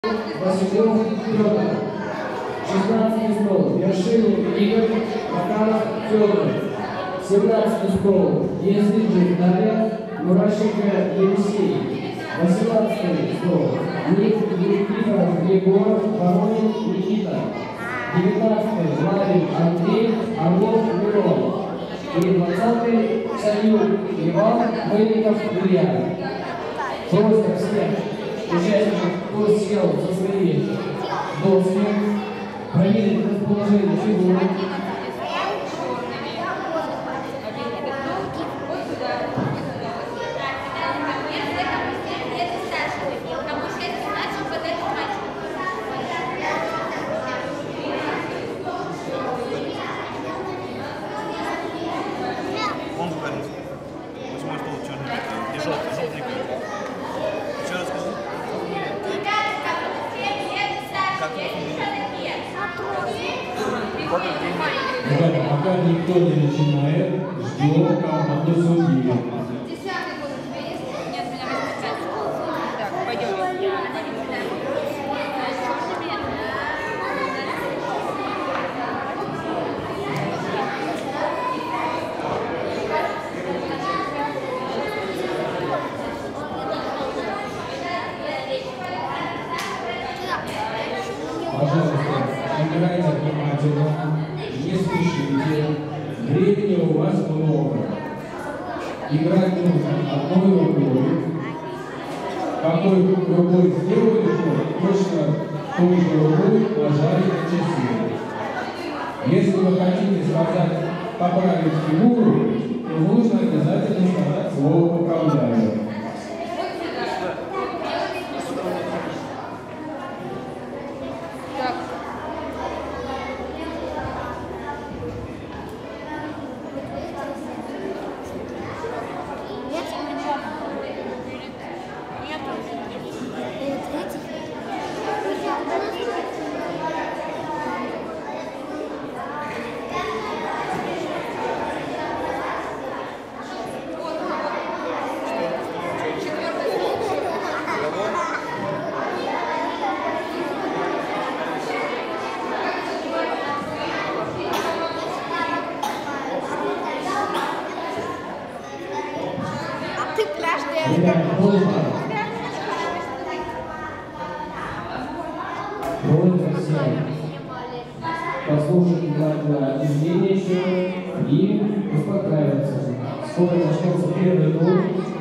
Василев Федор. 16 стол. Вершинин Игорь. Макаров Федор. 17 стол. Езыджик Дарья. Мурашенко Елисей. 18 стол. Никифоров Егор. Воронин Никита. 19 Ларин Андрей. Орлов Мирон. И 20 Союз Иван Мельников Илья. Просто всех участников, кто сел за свои доски, проверить расположение фигуры. Он говорит, восьмой стол черный, и желтый. Еще раз скажи. Ребята, пока никто не начинает, ждем команду судьи. Пожалуйста, играйте внимательно, не спешите, времени у вас много. Играть нужно одной рукой. Какой рукой сделали ход, точно той же рукой нажали на часы. Если вы хотите сказать «поправить фигуру», то нужно обязательно сказать слово «поправляю». Ребята, просьба всем послушать внимательно объяснение еще и успокаиваться. Скоро начнется первый тур.